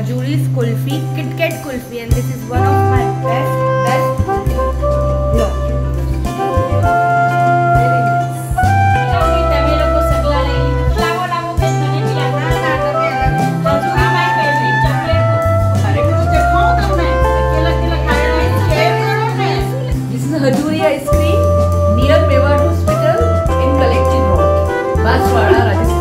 Hajuri's Kulfi, Kit Kat Kulfi, and this is one of my best kulfi. Look. Hajuri ice cream near Mewat Hospital in Collective Road, Banswara, Rajasthan.